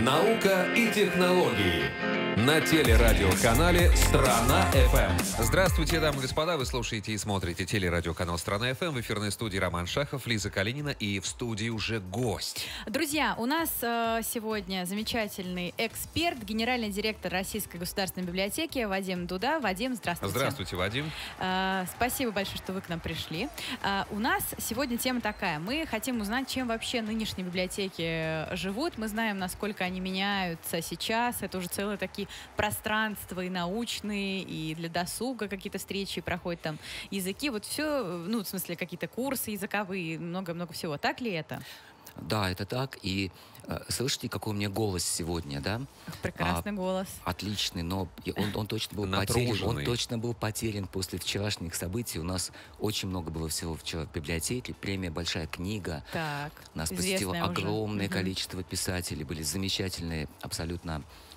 Наука и технологии. На телерадиоканале «Страна-ФМ». Здравствуйте, дамы и господа. Вы слушаете и смотрите телерадиоканал «Страна-ФМ». В эфирной студии Роман Шахов, Лиза Калинина. И в студии уже гость. Друзья, у нас сегодня замечательный эксперт, генеральный директор Российской государственной библиотеки Вадим Дуда. Вадим, здравствуйте. Здравствуйте, Вадим. Спасибо большое, что вы к нам пришли. У нас сегодня тема такая. Мы хотим узнать, чем вообще нынешние библиотеки живут. Мы знаем, насколько они меняются сейчас. Это уже целые такие пространства и научные, и для досуга какие-то встречи проходят, там языки. Вот все, ну, в смысле, какие-то курсы языковые, много-много всего. Так ли это? Да, это так. И слышите, какой у меня голос сегодня, да? Прекрасный голос. Отличный, но он точно был потерян. Он точно был потерян после вчерашних событий. У нас очень много было всего вчера в библиотеке. Премия «Большая книга». Так, нас посетило огромное количество писателей. Были замечательные абсолютно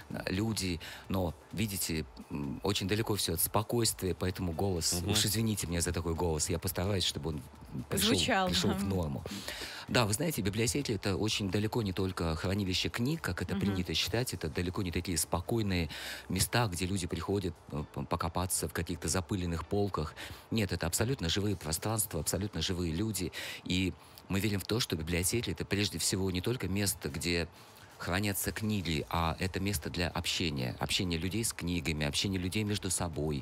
люди, но, видите, очень далеко все от спокойствия, поэтому голос, уж извините меня за такой голос, я постараюсь, чтобы он пришел в норму. Да, вы знаете, библиотеки — это очень далеко не только хранилище книг, как это принято считать, это далеко не такие спокойные места, где люди приходят покопаться в каких-то запыленных полках. Нет, это абсолютно живые пространства, абсолютно живые люди, и мы верим в то, что библиотеки — это прежде всего не только место, где хранятся книги, а это место для общения. Общения людей с книгами, общения людей между собой.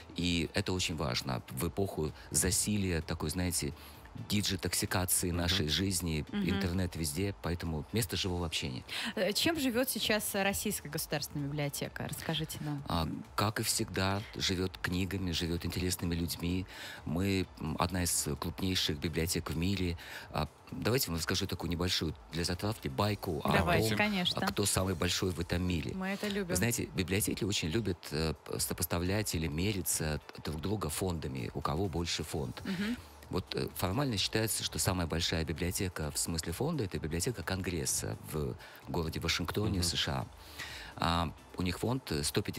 И это очень важно. В эпоху засилия такой, знаете, диджитоксикации нашей жизни, интернет везде, поэтому место живого общения. Чем живет сейчас Российская государственная библиотека? Расскажите нам. Как и всегда, живет книгами, живет интересными людьми. Мы одна из крупнейших библиотек в мире. Давайте вам расскажу такую небольшую для затравки байку о том, конечно. Кто самый большой в этом мире. Мы это любим. Вы знаете, библиотеки очень любят сопоставлять или мериться друг друга фондами, у кого больше фонд. Вот формально считается, что самая большая библиотека в смысле фонда — это библиотека Конгресса в городе Вашингтоне, США. У них фонд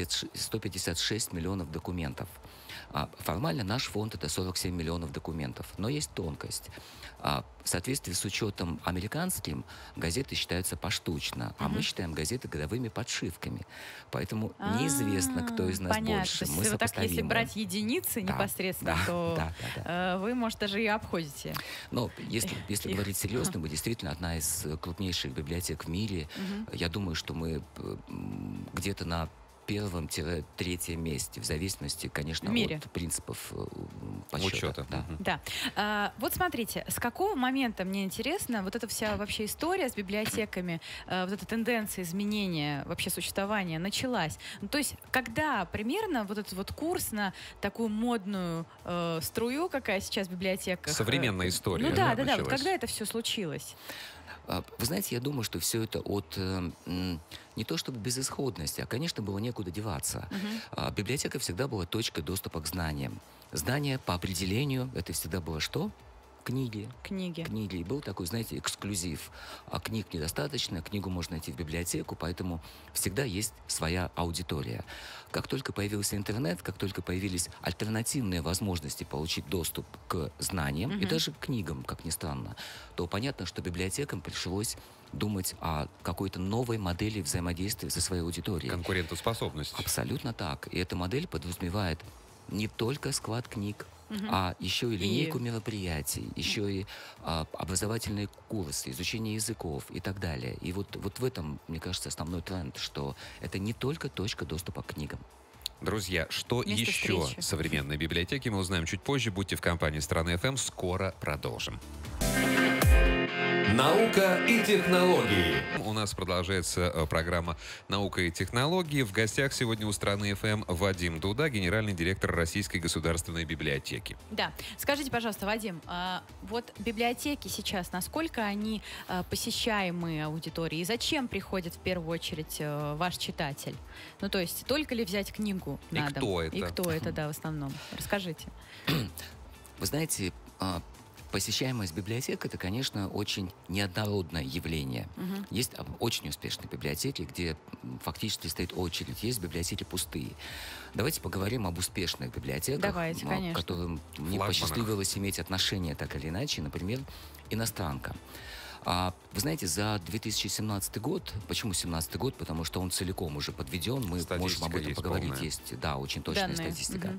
156 миллионов документов. Формально наш фонд — это 47 миллионов документов. Но есть тонкость. В соответствии с учетом американским, газеты считаются поштучно, а мы считаем газеты годовыми подшивками. Поэтому неизвестно, кто из нас больше. Мы вот так, если брать единицы непосредственно, то вы, может, даже и обходите. Но если говорить серьезно, мы действительно одна из крупнейших библиотек в мире. Я думаю, что мы где-то на первом-третьем месте, в зависимости, конечно, от принципов подсчета. Да. Вот смотрите, с какого момента, мне интересно, вот эта вся вообще история с библиотеками, вот эта тенденция изменения вообще существования началась? Ну, то есть, когда примерно вот этот вот курс на такую модную струю, какая сейчас в библиотеках... Современная история. Ну да. Вот когда это все случилось? Вы знаете, я думаю, что все это от не то чтобы безысходности, а, конечно, было некуда деваться. Библиотека всегда была точкой доступа к знаниям. Знания по определению — это всегда было что? Книги. И был такой, знаете, эксклюзив. А книг недостаточно, книгу можно найти в библиотеку, поэтому всегда есть своя аудитория. Как только появился интернет, как только появились альтернативные возможности получить доступ к знаниям и даже к книгам, как ни странно, то понятно, что библиотекам пришлось думать о какой-то новой модели взаимодействия со своей аудиторией. Конкурентоспособность. Абсолютно так. И эта модель подразумевает не только склад книг, а еще и линейку мероприятий, еще и образовательные курсы, изучение языков и так далее. И вот в этом, мне кажется, основной тренд, что это не только точка доступа к книгам. Друзья, что еще современной библиотеки, мы узнаем чуть позже. Будьте в компании «Страна-ФМ». Скоро продолжим. Наука и технологии. У нас продолжается программа «Наука и технологии». В гостях сегодня у «Страны-ФМ» Вадим Дуда, генеральный директор Российской государственной библиотеки. Да. Скажите, пожалуйста, Вадим, вот библиотеки сейчас, насколько они посещаемые аудитории? И зачем приходит в первую очередь ваш читатель? Ну, то есть, только ли взять книгу на дом? И кто это? Да, в основном. Расскажите. Вы знаете, посещаемость библиотек — это, конечно, очень неоднородное явление. Есть очень успешные библиотеки, где фактически стоит очередь. Есть библиотеки пустые. Давайте поговорим об успешных библиотеках, которым мне посчастливилось иметь отношение так или иначе. Например, «Иностранка». Вы знаете, за 2017 год, почему 2017 год? Потому что он целиком уже подведен, мы можем об этом поговорить. Полная. Есть, да, очень точная Данные. статистика.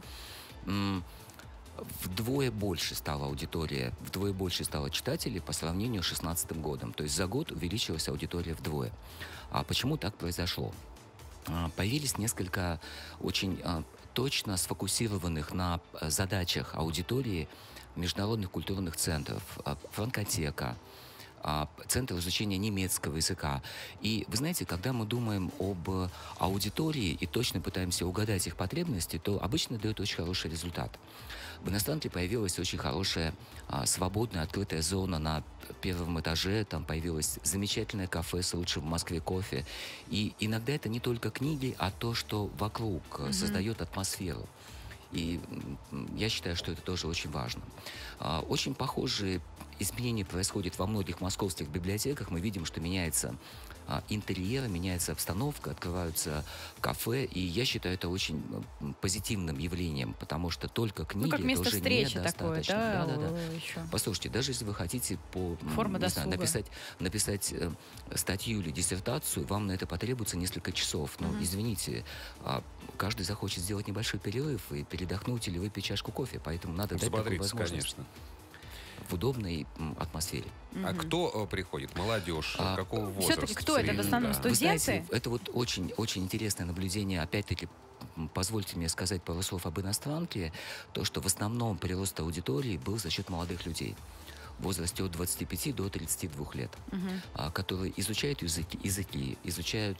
Вдвое больше стала аудитория, вдвое больше стало читателей по сравнению с 2016 годом. То есть за год увеличилась аудитория вдвое. А почему так произошло? Появились несколько очень точно сфокусированных на задачах аудитории международных культурных центров, Франкотека, Центр изучения немецкого языка. И вы знаете, когда мы думаем об аудитории и точно пытаемся угадать их потребности, то обычно дает очень хороший результат. В иностранке появилась очень хорошая, свободная, открытая зона на первом этаже. Там появилось замечательное кафе с лучшим в Москве кофе. И иногда это не только книги, а то, что вокруг создает атмосферу. И я считаю, что это тоже очень важно. Очень похожие изменения происходят во многих московских библиотеках. Мы видим, что меняется интерьер, меняется обстановка, открываются кафе. И я считаю это очень позитивным явлением, потому что только книги как место это уже встречи недостаточно. такое, да? Да. Еще. Послушайте, даже если вы хотите Форма не знаю, досуга. написать статью или диссертацию, вам на это потребуется несколько часов. Но, извините, каждый захочет сделать небольшой перерыв и передохнуть или выпить чашку кофе, поэтому надо дать такую Взбодриться, возможность. конечно. В удобной атмосфере. А кто приходит? Молодежь? Какого возраста? Все-таки кто это? В основном Да. Вы студенты? знаете, это вот очень, очень интересное наблюдение. Опять-таки, позвольте мне сказать пару слов об иностранке. То, что в основном прирост аудитории был за счет молодых людей в возрасте от 25 до 32 лет, которые изучают языки, изучают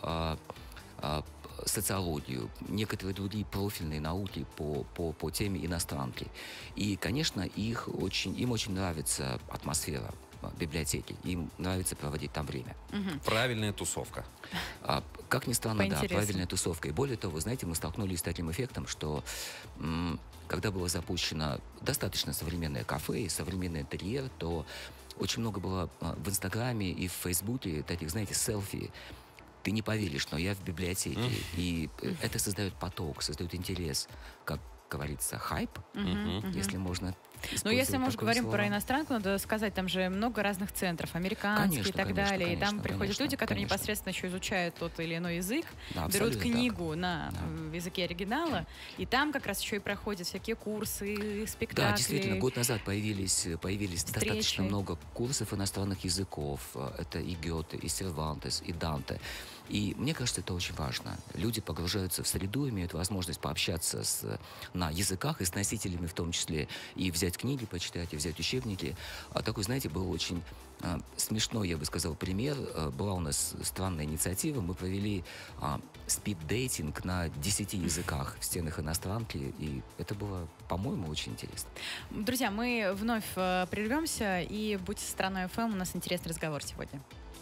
социологию, некоторые другие профильные науки по теме иностранки. И, конечно, им очень нравится атмосфера библиотеки. Им нравится проводить там время. Правильная тусовка. Как ни странно, да, Поинтереснее. правильная тусовка. И более того, вы знаете, мы столкнулись с таким эффектом, что когда было запущено достаточно современное кафе и современный интерьер, то очень много было в Инстаграме и в Фейсбуке таких, знаете, селфи. Ты не поверишь, но я в библиотеке. И это создает поток, создает интерес. Как говорится, хайп, если можно. Ну, если мы уже такое говорим слово. про иностранку, надо сказать, там же много разных центров, американские Конечно, и так конечно, далее. И там конечно, приходят конечно, люди, которые конечно. непосредственно еще изучают тот или иной язык, Да, берут абсолютно книгу так. на Да. языке оригинала, и там как раз еще и проходят всякие курсы, спектакли. Да, действительно, год назад появились достаточно встречи. много курсов иностранных языков. Это и Гёте, и Сервантес, и Данте. И мне кажется, это очень важно. Люди погружаются в среду, имеют возможность пообщаться на языках и с носителями в том числе, и взять книги почитать, и взять учебники. А такой, знаете, был очень смешной, я бы сказал, пример. Была у нас странная инициатива. Мы провели спид-дейтинг на 10 языках в стенах иностранки, и это было, по-моему, очень интересно. Друзья, мы вновь прервемся, и будьте со Страной ФМ, у нас интересный разговор сегодня.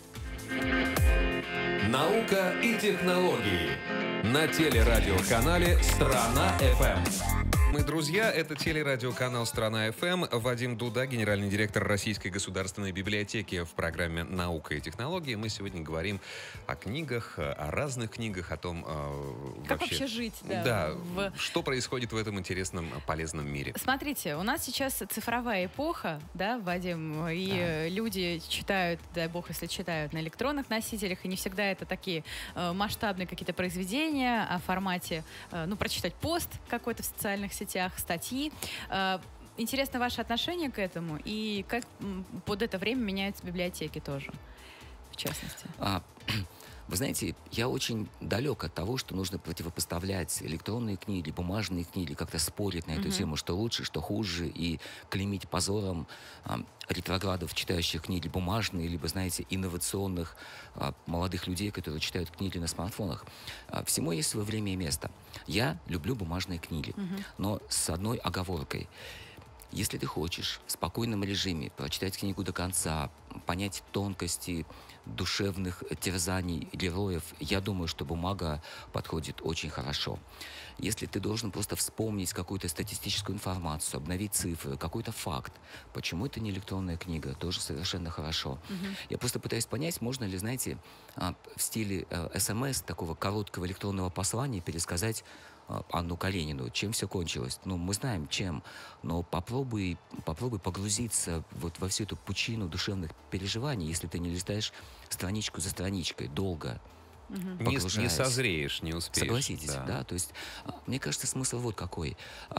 Наука и технологии. На телерадиоканале «Страна ФМ». Мы друзья, это телерадиоканал «Страна ФМ». Вадим Дуда, генеральный директор Российской государственной библиотеки в программе «Наука и технологии». Мы сегодня говорим о книгах, о разных книгах, о том, Как вообще жить, Да, что происходит в этом интересном, полезном мире. Смотрите, у нас сейчас цифровая эпоха, да, Вадим, и люди читают, дай бог, если читают на электронных носителях, и не всегда это такие масштабные какие-то произведения о формате, прочитать пост какой-то в социальных сетях, статьи. Интересно ваше отношение к этому, и как под это время меняются библиотеки тоже, в частности. Вы знаете, я очень далек от того, что нужно противопоставлять электронные книги, бумажные книги, как-то спорить на эту тему, что лучше, что хуже, и клеймить позором ретроградов, читающих книги бумажные, либо, знаете, инновационных молодых людей, которые читают книги на смартфонах. Всему есть свое время и место. Я люблю бумажные книги, но с одной оговоркой. Если ты хочешь в спокойном режиме прочитать книгу до конца, понять тонкости душевных терзаний героев, я думаю, что бумага подходит очень хорошо. Если ты должен просто вспомнить какую-то статистическую информацию, обновить цифры, какой-то факт, почему это не электронная книга, тоже совершенно хорошо. Я просто пытаюсь понять, можно ли, знаете, в стиле СМС, такого короткого электронного послания, пересказать Анну Каренину. Чем все кончилось? Ну, мы знаем, чем. Но попробуй погрузиться вот во всю эту пучину душевных переживаний, если ты не листаешь страничку за страничкой долго. Не созреешь, не успеешь. Согласитесь, да? То есть, мне кажется, смысл вот какой.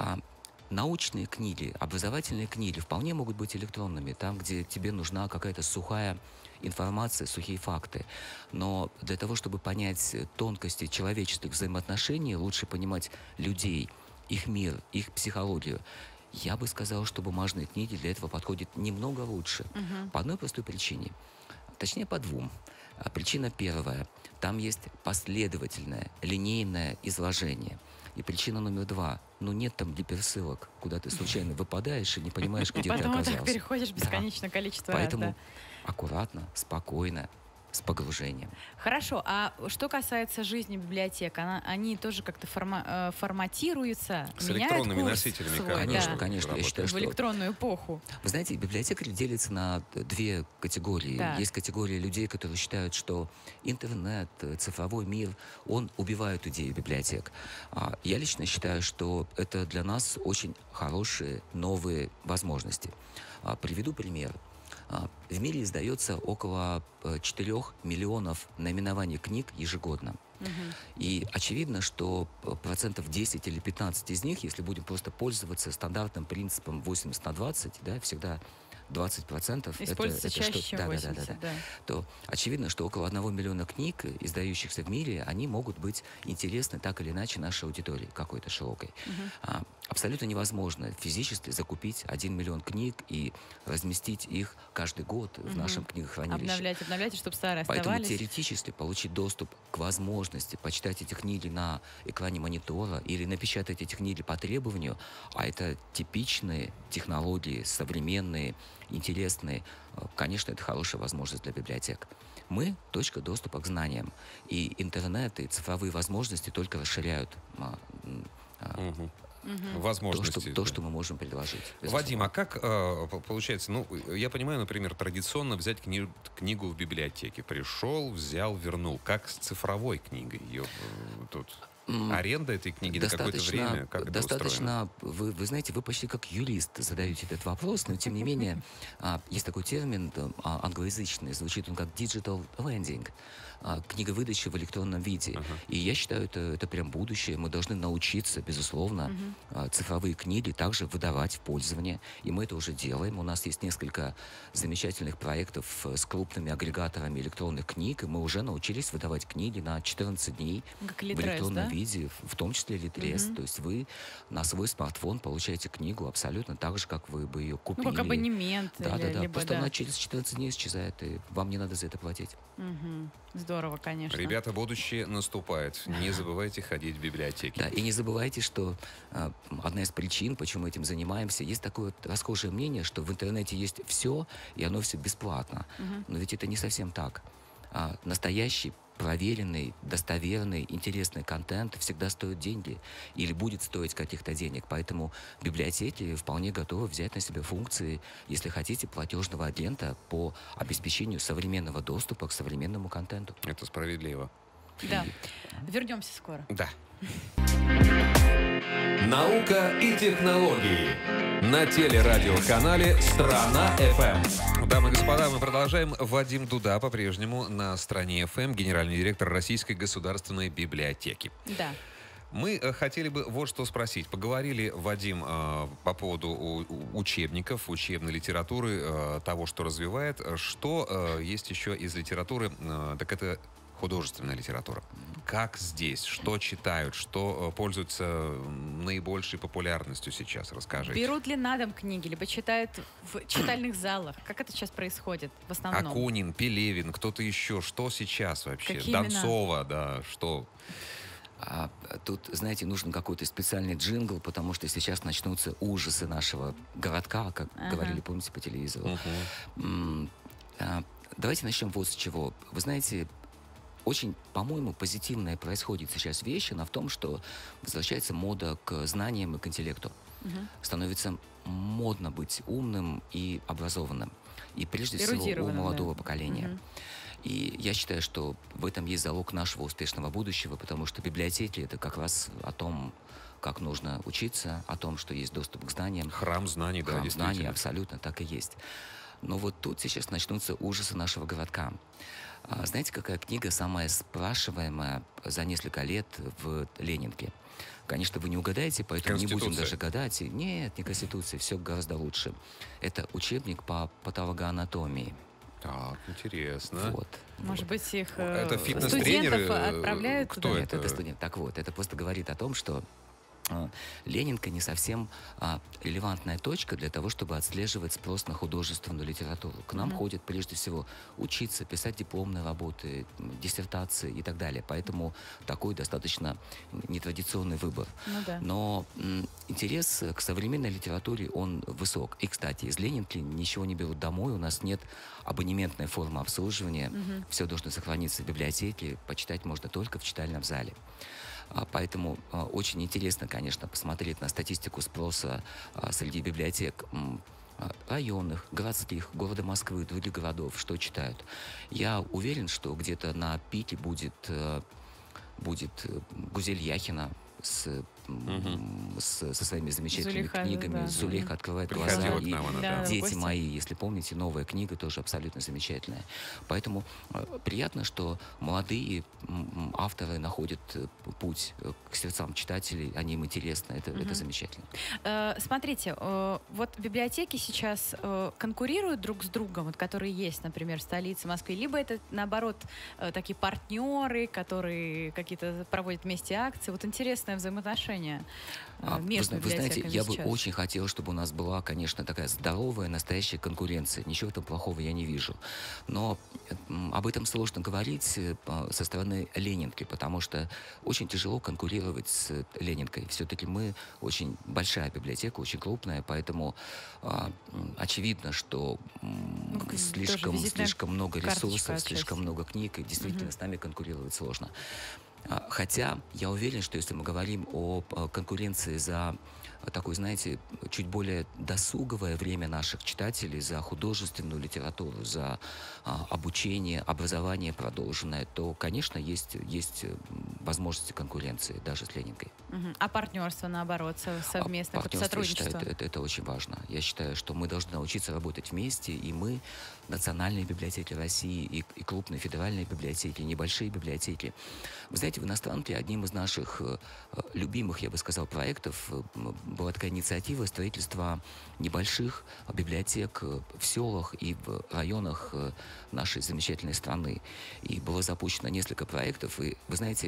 Научные книги, образовательные книги вполне могут быть электронными, там, где тебе нужна какая-то сухая информация, сухие факты. Но для того, чтобы понять тонкости человеческих взаимоотношений, лучше понимать людей, их мир, их психологию. Я бы сказал, что бумажные книги для этого подходят немного лучше. По одной простой причине. Точнее, по двум. Причина первая. Там есть последовательное, линейное изложение. И причина номер два. Ну, нет там гиперссылок, куда ты случайно выпадаешь и не понимаешь, где ты оказался. Потом так переходишь бесконечное количество раз. Поэтому аккуратно, спокойно, с погружением. Хорошо, а что касается жизни библиотек, они тоже как-то форматируются, с меняют электронными курс носителями. свой? Конечно, конечно. Я считаю, в электронную эпоху. Вы знаете, библиотекари делятся на две категории. Так. Есть категория людей, которые считают, что интернет, цифровой мир, он убивает идею библиотек. Я лично считаю, что это для нас очень хорошие новые возможности. Приведу пример. В мире издается около 4 миллионов наименований книг ежегодно. И очевидно, что процентов 10 или 15 из них, если будем просто пользоваться стандартным принципом 80/20, да, всегда 20% используется это чаще, что, чем 80, да. То очевидно, что около 1 миллиона книг, издающихся в мире, они могут быть интересны так или иначе нашей аудитории какой-то широкой. Абсолютно невозможно физически закупить 1 миллион книг и разместить их каждый год в нашем книгохранилище. Обновлять, чтобы старые Поэтому оставались. теоретически получить доступ к возможности почитать эти книги на экране монитора или напечатать эти книги по требованию, а это типичные технологии, современные, интересные, конечно, это хорошая возможность для библиотек. Мы — точка доступа к знаниям, и интернет, и цифровые возможности только расширяют возможности. То, что мы можем предложить. Вадим, а как получается, ну, я понимаю, например, традиционно взять книгу в библиотеке. Пришел, взял, вернул. Как с цифровой книгой? Ее тут аренда этой книги на какое-то время? Как достаточно, вы знаете, вы почти как юрист задаете этот вопрос, но тем не менее есть такой термин англоязычный, звучит он как digital lending, книговыдача в электронном виде. И я считаю, это прям будущее. Мы должны научиться, безусловно, цифровые книги также выдавать в пользование. И мы это уже делаем. У нас есть несколько замечательных проектов с крупными агрегаторами электронных книг, и мы уже научились выдавать книги на 14 дней как в Литрес, электронном да? виде, в том числе Литрес. То есть вы на свой смартфон получаете книгу абсолютно так же, как вы бы ее купили. Ну, как абонемент. Да. Либо, Просто она через 14 дней исчезает, и вам не надо за это платить. Здорово, конечно. Ребята, будущее наступает. Не забывайте ходить в библиотеки. Да, и не забывайте, что одна из причин, почему мы этим занимаемся, есть такое расхожее мнение, что в интернете есть все, и оно все бесплатно. Но ведь это не совсем так. Настоящий, проверенный, достоверный, интересный контент всегда стоит деньги или будет стоить каких-то денег. Поэтому библиотеки вполне готовы взять на себя функции, если хотите, платежного агента по обеспечению современного доступа к современному контенту. Это справедливо. Да. Вернемся скоро. Да. Наука и технологии. На телерадиоканале «Страна.ФМ». Дамы и господа, мы продолжаем. Вадим Дуда по-прежнему на «Стране ФМ», генеральный директор Российской государственной библиотеки. Да. Мы хотели бы вот что спросить. Поговорили, Вадим, по поводу учебников, учебной литературы, того, что развивает. Что есть еще из литературы? Так это художественная литература. Как здесь? Что читают? Что пользуется наибольшей популярностью сейчас? Расскажите. Берут ли на дом книги, либо читают в читальных залах? Как это сейчас происходит в основном? Акунин, Пелевин, кто-то еще. Что сейчас вообще? Какие Донцова, да, что... Тут, знаете, нужен какой-то специальный джингл, потому что сейчас начнутся ужасы нашего городка, как говорили, помните, по телевизору. Давайте начнем вот с чего. Вы знаете, очень, по-моему, позитивная происходит сейчас вещь, она в том, что возвращается мода к знаниям и к интеллекту. Становится модно быть умным и образованным. И прежде всего у молодого поколения. И я считаю, что в этом есть залог нашего успешного будущего, потому что библиотеки — это как раз о том, как нужно учиться, о том, что есть доступ к знаниям. Храм знаний, да, Храм знаний, абсолютно, так и есть. Но вот тут сейчас начнутся ужасы нашего городка. Знаете, какая книга самая спрашиваемая за несколько лет в Ленинке? Конечно, вы не угадаете, поэтому не будем даже гадать. Нет, не Конституция, все гораздо лучше. Это учебник по патологоанатомии. Так, интересно. Вот. Может быть, их это фитнес-тренеры отправляют? Кто Нет, это студент. Так вот, это просто говорит о том, что Ленинка не совсем релевантная точка для того, чтобы отслеживать спрос на художественную литературу. К нам ходят прежде всего учиться, писать дипломные работы, диссертации и так далее. Поэтому такой достаточно нетрадиционный выбор. Ну, да. Но интерес к современной литературе, он высок. И, кстати, из Ленинки ничего не берут домой, у нас нет абонементной формы обслуживания. Все должно сохраниться в библиотеке, почитать можно только в читальном зале. Поэтому очень интересно, конечно, посмотреть на статистику спроса среди библиотек районных, городских, города Москвы, других городов, что читают. Я уверен, что где-то на пике будет Гузель Яхина со своими замечательными книгами. Да. Зулейха открывает глаза. И «Дети мои», если помните, новая книга, тоже абсолютно замечательная. Поэтому приятно, что молодые авторы находят путь к сердцам читателей, они им интересны, это замечательно. Смотрите, вот библиотеки сейчас конкурируют друг с другом, вот, которые есть, например, в столице Москвы, либо это, наоборот, такие партнеры, которые какие-то проводят вместе акции. Вот интересное взаимоотношение между вы знаете, библиотеками я сейчас. бы очень хотел, чтобы у нас была, конечно, такая здоровая, настоящая конкуренция. Ничего там плохого я не вижу. Но об этом сложно говорить со стороны Ленинки, потому что очень тяжело конкурировать с Ленинкой. Все-таки мы очень большая библиотека, очень крупная, поэтому очевидно, что слишком много ресурсов, слишком много книг, и действительно с нами конкурировать сложно. Хотя я уверен, что если мы говорим о конкуренции за такое, знаете, чуть более досуговое время наших читателей, за художественную литературу, за обучение, образование продолженное, то, конечно, есть возможности конкуренции даже с Ленинкой. А партнерство, наоборот, совместное сотрудничество? Я считаю, это очень важно. Я считаю, что мы должны научиться работать вместе, и мы, национальные библиотеки России, и крупные федеральные библиотеки, и небольшие библиотеки. Вы знаете, в иностранке одним из наших любимых, я бы сказал, проектов была такая инициатива строительства небольших библиотек в селах и в районах нашей замечательной страны. И было запущено несколько проектов, и, вы знаете,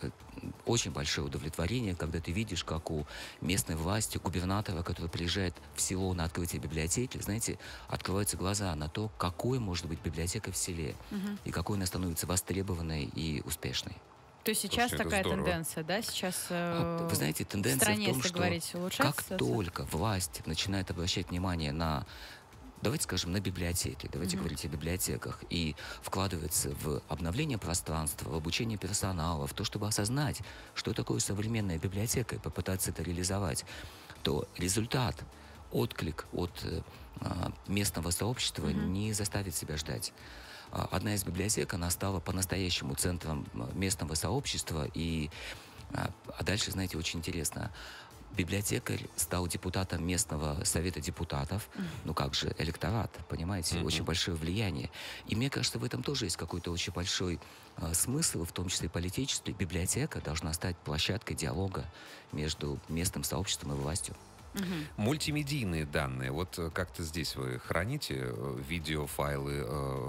очень большое удовлетворение, когда ты видишь, как у местной власти, губернатора, который приезжает в село на открытие библиотеки, знаете, открываются глаза на то, какой может быть библиотека в селе, и какой она становится востребованной и успешной. То есть сейчас такая тенденция, да? Сейчас вы знаете, тенденция в том, что как только власть начинает обращать внимание на, давайте скажем, на библиотеки, давайте говорить о библиотеках, и вкладывается в обновление пространства, в обучение персонала, в то, чтобы осознать, что такое современная библиотека, и попытаться это реализовать, то результат, отклик от местного сообщества не заставит себя ждать. Одна из библиотек, она стала по-настоящему центром местного сообщества, и дальше, знаете, очень интересно. Библиотекарь стал депутатом местного совета депутатов, ну как же, электорат, понимаете, очень большое влияние. И мне кажется, в этом тоже есть какой-то очень большой смысл, в том числе политический. Библиотека должна стать площадкой диалога между местным сообществом и властью. Мультимедийные данные, вот как-то здесь вы храните видеофайлы,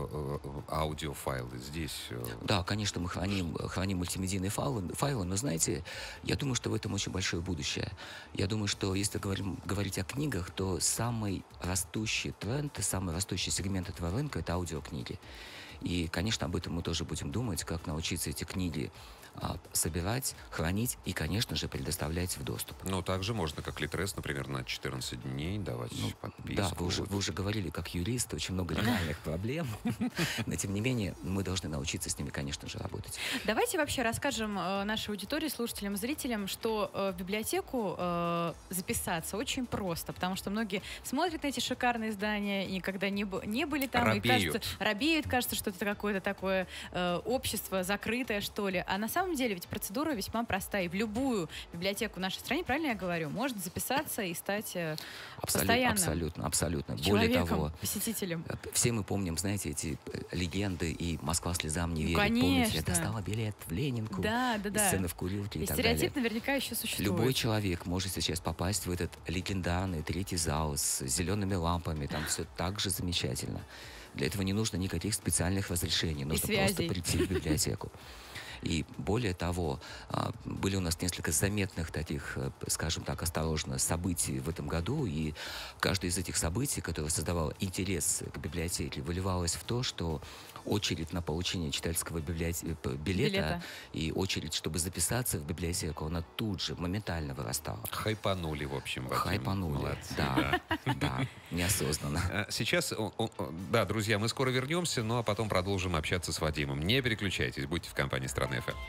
аудиофайлы здесь? Да, конечно, мы храним мультимедийные файлы, но, знаете, я думаю, что в этом очень большое будущее. Я думаю, что если говорить о книгах, то самый растущий тренд, самый растущий сегмент этого рынка — это аудиокниги. И, конечно, об этом мы тоже будем думать, как научиться эти книги собирать, хранить и, конечно же, предоставлять в доступ. Ну, также можно, как Литрес, например, на 14 дней давать подписку. Да, вы уже говорили, как юрист, очень много легальных проблем, но, тем не менее, мы должны научиться с ними, конечно же, работать. Давайте вообще расскажем нашей аудитории, слушателям, зрителям, что в библиотеку записаться очень просто, потому что многие смотрят на эти шикарные здания и никогда не были там, робеют. Кажется, что что это какое-то такое общество закрытое, что ли. А на самом деле ведь процедура весьма простая. И в любую библиотеку в нашей стране, правильно я говорю, можно записаться и стать постоянным абсолютно. человеком, Более того, посетителем. все мы помним, знаете, эти легенды и «Москва слезам не верит». Конечно. Помните, я достала билет в Ленинку, Да. сцены в курилке и так стереотип далее. наверняка еще существует. Любой человек может сейчас попасть в этот легендарный третий зал с зелеными лампами, там все так же замечательно. Для этого не нужно никаких специальных разрешений, нужно просто прийти в библиотеку. И более того, были у нас несколько заметных таких, скажем так, осторожно, событий в этом году, и каждое из этих событий, которое создавало интерес к библиотеке, выливалось в то, что очередь на получение читательского билета и очередь, чтобы записаться в библиотеку, она тут же моментально вырастала. Хайпанули, в общем. Хайпанули, молодцы, да, неосознанно. Сейчас, да, друзья, мы скоро вернемся, ну а потом продолжим общаться с Вадимом. Не переключайтесь, будьте в компании Страны ФМ.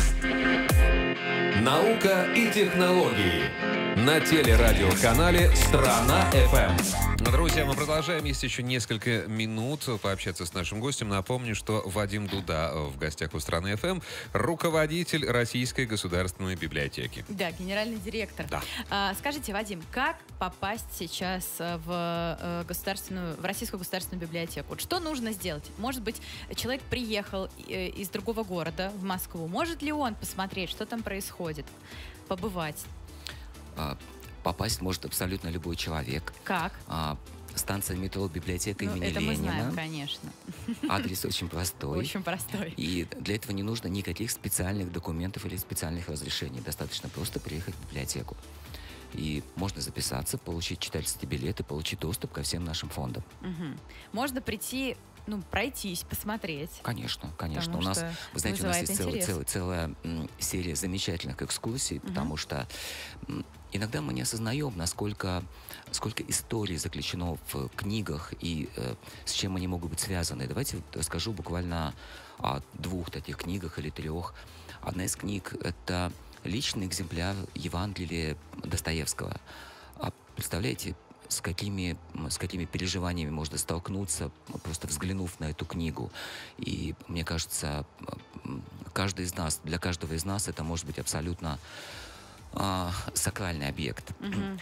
Наука и технологии на телерадиоканале Страна ФМ. Друзья, мы продолжаем. Есть еще несколько минут пообщаться с нашим гостем. Напомню, что Вадим Дуда в гостях у Страны ФМ, руководитель Российской государственной библиотеки. Да, генеральный директор. Да. Скажите, Вадим, как попасть сейчас в Российскую государственную библиотеку? Вот что нужно сделать? Может быть, человек приехал из другого города в Москву. Может ли он посмотреть, что там происходит? Побывать? Попасть может абсолютно любой человек. Как? Станция метро «Библиотека» имени это Ленина. Мы знаем, конечно. Адрес очень простой. Очень простой. И для этого не нужно никаких специальных документов или специальных разрешений. Достаточно просто приехать в библиотеку. И можно записаться, получить читательский билет и получить доступ ко всем нашим фондам. Угу. Можно прийти, пройтись, посмотреть. Конечно. У нас, вы знаете, у нас есть целая серия замечательных экскурсий, потому что иногда мы не осознаем, сколько историй заключено в книгах и с чем они могут быть связаны. Давайте расскажу буквально о 2 таких книгах или 3. Одна из книг — это личный экземпляр Евангелия Достоевского. Представляете, с какими переживаниями можно столкнуться, просто взглянув на эту книгу. И мне кажется, для каждого из нас это может быть абсолютно сакральный объект.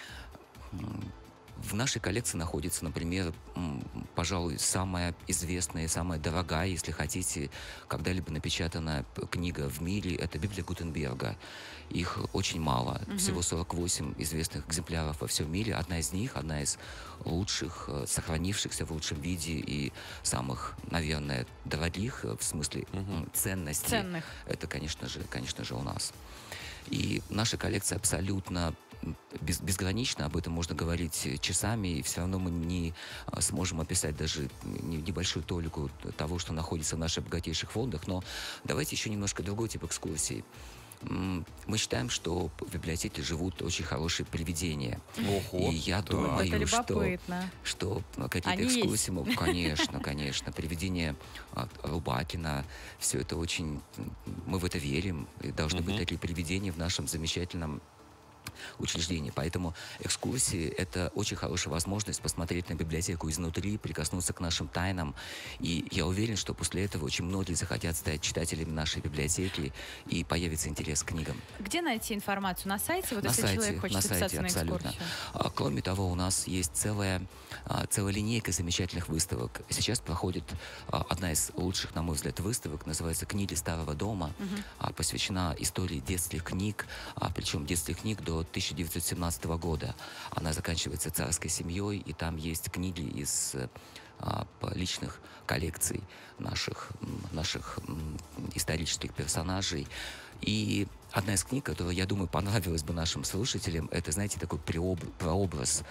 В нашей коллекции находится, например, пожалуй, самая известная и самая дорогая, если хотите, когда-либо напечатанная книга в мире — это Библия Гутенберга. Их очень мало, всего 48 известных экземпляров во всем мире. Одна из них, одна из лучших, сохранившихся в лучшем виде и самых, наверное, дорогих в смысле ценностей. Ценных. Это, конечно же, у нас. И наша коллекция абсолютно безгранична, об этом можно говорить часами, и все равно мы не сможем описать даже небольшую толику того, что находится в наших богатейших фондах. Но давайте еще немножко другой тип экскурсий. Мы считаем, что в библиотеке живут очень хорошие привидения. Ого, и я думаю, что какие-то экскурсии могут... Конечно. Привидения Рубакина. Все это очень... Мы в это верим. И должны быть такие привидения в нашем замечательном учреждений. Поэтому экскурсии — это очень хорошая возможность посмотреть на библиотеку изнутри, прикоснуться к нашим тайнам. И я уверен, что после этого очень многие захотят стать читателями нашей библиотеки, и появится интерес к книгам. Где найти информацию? На сайте? Вот если человек хочет записаться на экскурсию. Кроме того, у нас есть целая линейка замечательных выставок. Сейчас проходит одна из лучших, на мой взгляд, выставок, называется «Книги старого дома», посвящена истории детских книг, причем детских книг до 1917 года. Она заканчивается царской семьей, и там есть книги из личных коллекций наших исторических персонажей. И одна из книг, которая, я думаю, понравилась бы нашим слушателям, это, знаете, такой прообраз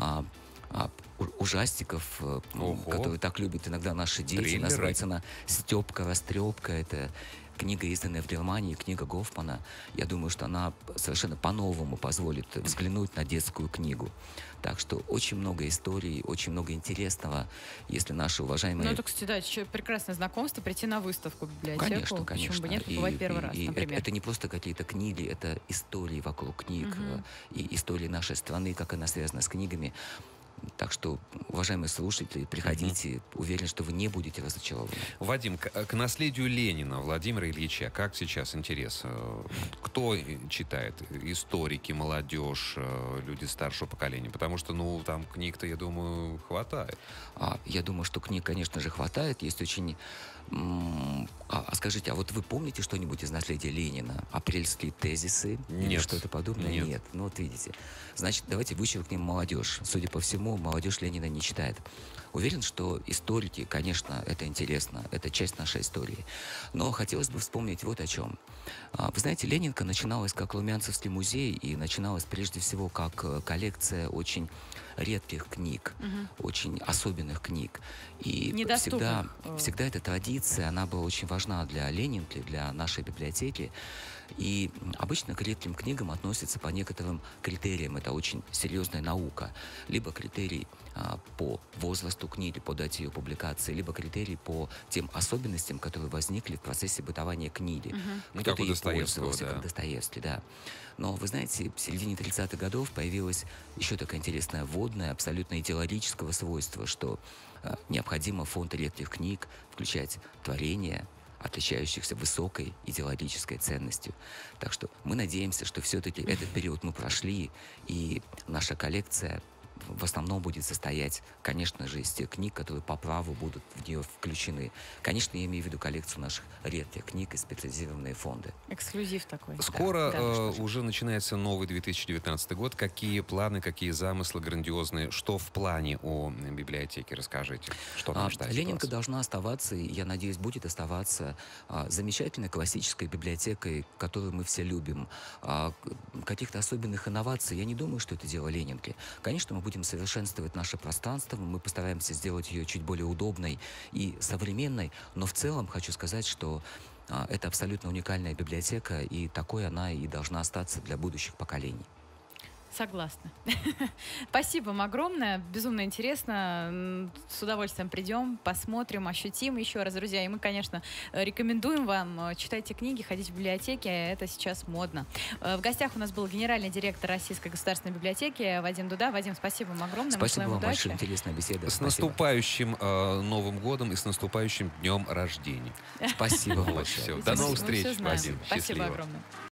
ужастиков, которые так любят иногда наши дети. Триллеры. Называется она «Степка-растрепка». Это книга, изданная в Германии, книга Гофмана. Я думаю, что она совершенно по-новому позволит взглянуть на детскую книгу. Так что очень много историй, очень много интересного, если наши уважаемые... Ну, это, кстати, да, еще прекрасное знакомство, прийти на выставку в библиотеку. Конечно. Почему бы нет, побывать первый раз, например. Это не просто какие-то книги, это истории вокруг книг, и истории нашей страны, как она связана с книгами. Так что, уважаемые слушатели, приходите. Уверен, что вы не будете разочарованы. Вадим, к наследию Ленина Владимира Ильича как сейчас интерес? Кто читает? Историки, молодежь, люди старшего поколения? Потому что, ну, там книг-то, я думаю, хватает. Я думаю, что книг, конечно же, хватает. Есть очень... скажите, а вот вы помните что-нибудь из наследия Ленина? Апрельские тезисы? Нет. Или что-то подобное? Нет. Ну, вот видите. Значит, давайте вычеркнем молодежь. Судя по всему, молодежь Ленина не читает. Уверен, что историки, конечно, это интересно. Это часть нашей истории. Но хотелось бы вспомнить вот о чем. Вы знаете, Ленинка начиналась как Лумянцевский музей, и начиналась прежде всего как коллекция очень редких книг, очень особенных книг. И всегда эта традиция, она была очень важна для Ленинки, для нашей библиотеки. И обычно к редким книгам относятся по некоторым критериям. Это очень серьезная наука. Либо критерий по возрасту книги, по дате ее публикации, либо критерий по тем особенностям, которые возникли в процессе бытования книги. Ну, как у Достоевского, да. Как Достоевский, да. Но, вы знаете, в середине 30-х годов появилась еще такая интересная вводная, абсолютно идеологического свойства, что необходимо в фонд редких книг включать творения, отличающихся высокой идеологической ценностью. Так что мы надеемся, что все-таки этот период мы прошли, и наша коллекция в основном будет состоять, конечно же, из тех книг, которые по праву будут в нее включены. Конечно, я имею в виду коллекцию наших редких книг и специализированные фонды. Эксклюзив такой. Скоро уже начинается новый 2019 год. Какие планы, какие замыслы грандиозные? Что в плане о библиотеке? Расскажите. Что нам ждать? Ленинка должна оставаться, и, я надеюсь, будет оставаться замечательной классической библиотекой, которую мы все любим. Каких-то особенных инноваций, я не думаю, что это дело Ленинки. Конечно, мы будем совершенствовать наше пространство, мы постараемся сделать ее чуть более удобной и современной, но в целом хочу сказать, что это абсолютно уникальная библиотека, и такой она и должна остаться для будущих поколений. Согласна. Спасибо вам огромное. Безумно интересно. С удовольствием придем, посмотрим, ощутим еще раз, друзья. И мы, конечно, рекомендуем вам читайте книги, ходить в библиотеки. Это сейчас модно. В гостях у нас был генеральный директор Российской государственной библиотеки Вадим Дуда. Вадим, спасибо вам огромное. Спасибо вам большое. Интересная беседа. С наступающим Новым годом и с наступающим днем рождения. Спасибо вам большое. До новых встреч, Вадим. Спасибо огромное.